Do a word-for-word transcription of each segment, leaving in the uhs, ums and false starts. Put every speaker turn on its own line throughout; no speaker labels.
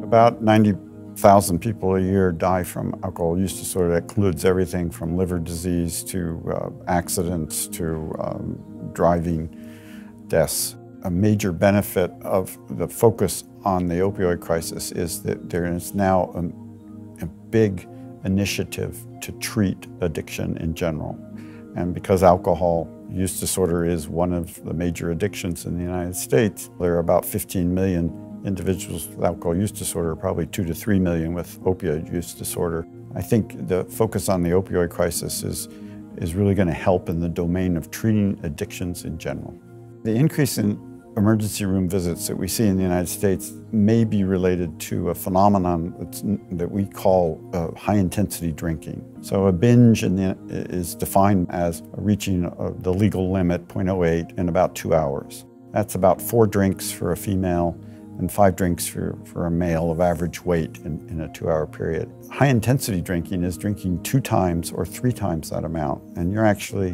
About ninety thousand people a year die from alcohol use disorder. That includes everything from liver disease to uh, accidents to um, driving deaths. A major benefit of the focus on the opioid crisis is that there is now a, a big initiative to treat addiction in general. And because alcohol use disorder is one of the major addictions in the United States, there are about fifteen million individuals with alcohol use disorder, probably two to three million with opioid use disorder. I think the focus on the opioid crisis is, is really going to help in the domain of treating addictions in general. The increase in emergency room visits that we see in the United States may be related to a phenomenon that's, that we call uh, high-intensity drinking. So a binge in the, is defined as reaching uh, the legal limit, zero point zero eight, in about two hours. That's about four drinks for a female and five drinks for, for a male of average weight in, in a two-hour period. High-intensity drinking is drinking two times or three times that amount, and you're actually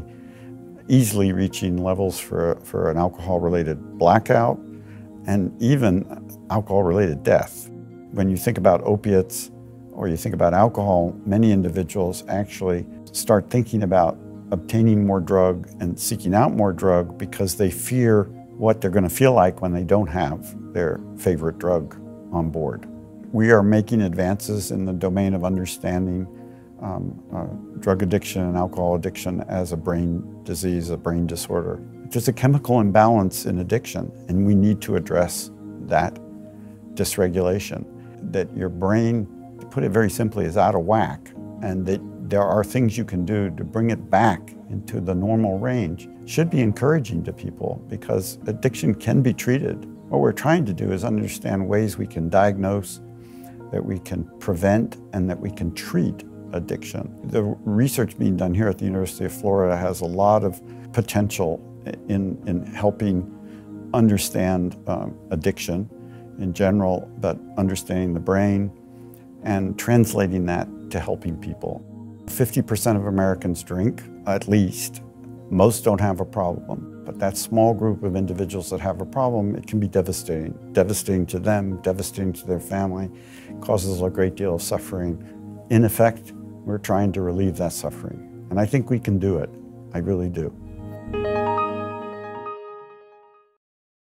easily reaching levels for, for an alcohol-related blackout and even alcohol-related death. When you think about opiates or you think about alcohol, many individuals actually start thinking about obtaining more drug and seeking out more drug because they fear what they're going to feel like when they don't have their favorite drug on board. We are making advances in the domain of understanding um, uh, drug addiction and alcohol addiction as a brain disease, a brain disorder. There's a chemical imbalance in addiction, and we need to address that dysregulation. That your brain, to put it very simply, is out of whack, and that there are things you can do to bring it back into the normal range should be encouraging to people, because addiction can be treated. What we're trying to do is understand ways we can diagnose, that we can prevent, and that we can treat addiction. The research being done here at the University of Florida has a lot of potential in, in helping understand um, addiction in general, but understanding the brain and translating that to helping people. fifty percent of Americans drink, at least. Most don't have a problem, but that small group of individuals that have a problem, it can be devastating. Devastating to them, devastating to their family, causes a great deal of suffering. In effect, we're trying to relieve that suffering. And I think we can do it. I really do.